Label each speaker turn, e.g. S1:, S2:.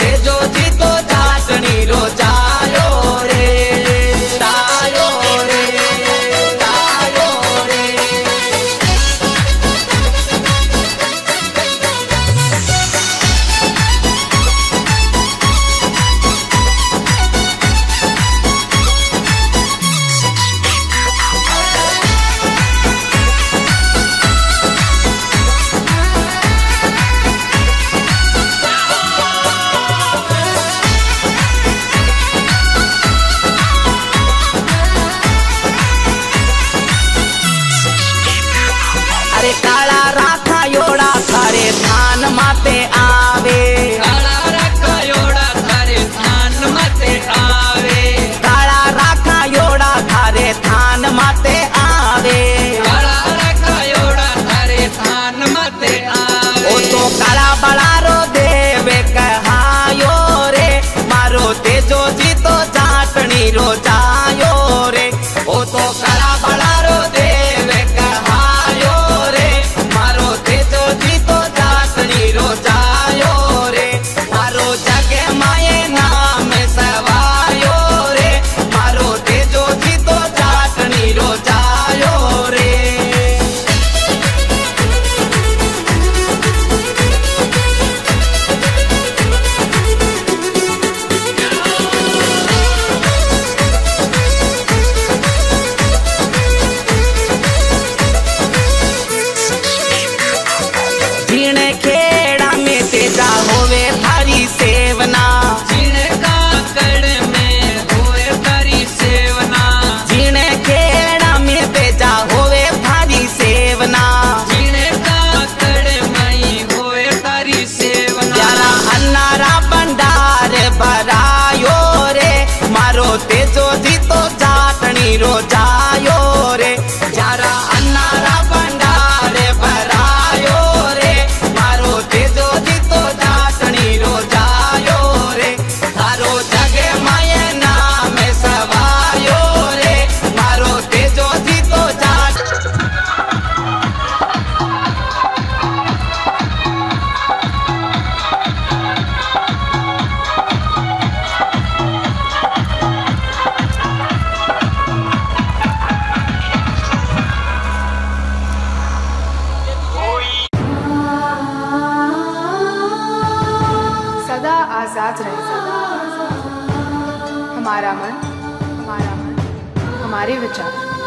S1: तेजो जी तो जाटनी रो जायो रे, जायो रे, जायो रे। अरे काला राखा योड़ा थारे थान माते आवे,
S2: काला राखा योड़ा थारे थान माते आवे,
S1: काला राखा योड़ा थारे थान माते आवे,
S2: काला राखा योड़ा थारे थान माते आवे।
S1: ओ तो काला बड़ारो देवे कहायो रे, मारो तेजो जी तो जाटनी रो जायो रे। ओ तो काला बड़ारो देवे कहायो रे, मारो तेजो जी तो जाटनी रो जायो रे। मारो जगे माये नाम सवायो रे, मारो तेजो जी तो जाटनी रो जायो रे। जीने खेड़ा में तेजा होवे थारी सेवना,
S2: जीने काकड़ में होए तारी सेवना,
S1: जीने खेड़ा में तेजा होवे थारी सेवना।
S2: जीने काकड़ में होए तारी सेवना।
S1: यारा अन्नारा भंडार भरायो रे, मारो तेजो जी तो जाटनी रो जायो रे। यारा अन्नारा भंडार भरायो रे, मारो तेजो जी तो जाटनी रो जायो रे। थारो जगे माये नाम सवायो रे, मारो तेजो जी तो जाट।
S3: सदा आजाद रहे हमारा मन, हमारे विचार।